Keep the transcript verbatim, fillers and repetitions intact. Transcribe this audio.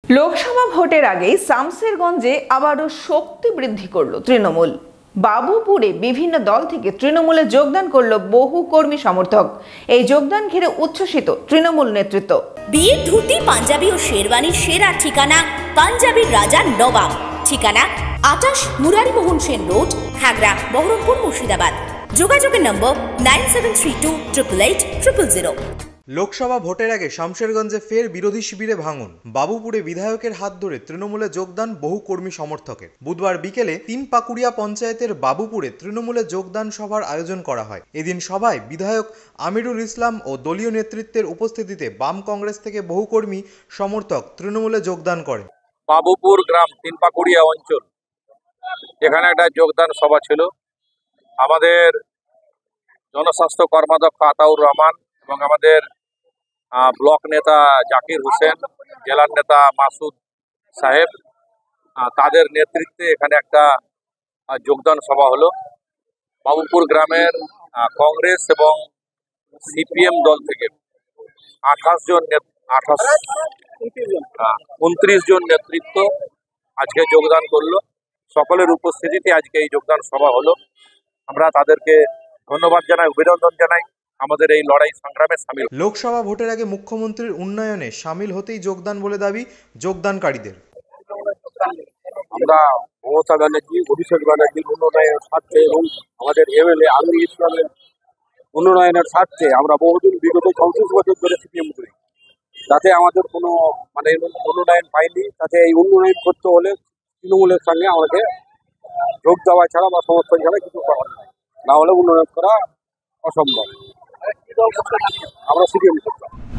লোকসভা ভোটের আগে শামসেরগঞ্জে আবারও শক্তি বৃদ্ধি করল তৃণমূল। বাবুপুরে বিভিন্ন দল থেকে তৃণমূলে যোগদান করল বহু কর্মী সমর্থক। এই যোগদান ঘিরে উচ্ছ্বসিত তৃণমূল নেতৃত্ব। বিয়ে, ধুতি, পাঞ্জাবি ও শেরওয়ানির সেরা ঠিকানা পাঞ্জাবির রাজা নবাব। ঠিকানা আটাশ মুরারি মোহন সেন রোড, খাগড়া, বহরমপুর, মুর্শিদাবাদ। যোগাযোগের নম্বর nine seven three two triple eight triple zero. Lok Sabha ভোটের আগে শামশেরগঞ্জে ফের বিরোধী শিবিরে ভাঙন। বাবুপুরে বিধায়কের হাত ধরে তৃণমূলে যোগদান বহু কর্মী সমর্থকের। বুধবার বিকেলে তিন পাকুড়িয়া পঞ্চায়েতের বাবুপুরে তৃণমূলে যোগদান সভার আয়োজন করা হয়। এদিন সভায় বিধায়ক আমিরুল ইসলাম ও দলীয় নেতৃত্বের উপস্থিতিতে বাম কংগ্রেস থেকে বহু কর্মী সমর্থক তৃণমূলে যোগদান করে। বাবুপুর গ্রাম তিন পাকুড়িয়া অঞ্চল, এখানে একটা যোগদান সভা ছিল। আমাদের জনস্বাস্থ্য কর্মাধ্যক্ষ আতাউর রহমান এবং আমাদের ব্লক নেতা জাকির হোসেন, জেলার নেতা মাসুদ সাহেব, তাদের নেতৃত্বে এখানে একটা যোগদান সভা হলো। বাবুপুর গ্রামের কংগ্রেস এবং সিপিএম দল থেকে আঠাশ জন আঠাশ উনত্রিশ জন নেতৃত্ব আজকে যোগদান করলো। সকলের উপস্থিতিতে আজকে এই যোগদান সভা হলো। আমরা তাদেরকে ধন্যবাদ জানাই, অভিনন্দন জানাই আমাদের এই লড়াই সংগ্রামে সামিল। লোকসভা ভোটের আগে মুখ্যমন্ত্রীর উন্নয়নে সামিল হতেই যোগদান বলে দাবি যোগদানকারীদের। আমরা মমতা ব্যানার্জি, অভিষেক ব্যানার্জির উন্নয়নের স্বার্থে এবং আমাদের এমএলএ আমিরুল ইসলামের উন্নয়নের স্বার্থে আমরা বহুদিন বিগত চৌত্রিশ বছর ধরে সিপিএম করি, তাতে আমাদের কোনো মানে উন্নয়ন পাইনি। তাতে এই উন্নয়ন করতে হলে তৃণমূলের সঙ্গে আমাদের যোগ দেওয়া ছাড়া বা সমর্থন ছাড়া কিছু করার নাই, না হলে উন্নয়ন করা অসম্ভব। আমরা সিপিএম করতাম।